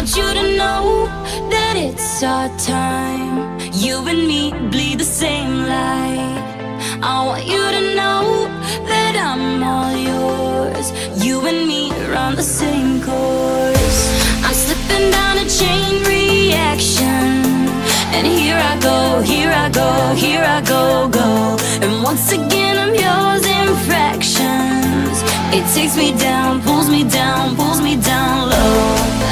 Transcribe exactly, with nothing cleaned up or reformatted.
want you to know that it's our time. You and me bleed the same light. I want you to know that I'm all yours. You and me run the same course. I'm slipping down a chain reaction, and here I go, here I go, here I go, go. And once again I'm yours in fractions. It takes me down, pulls me down, pulls me down low.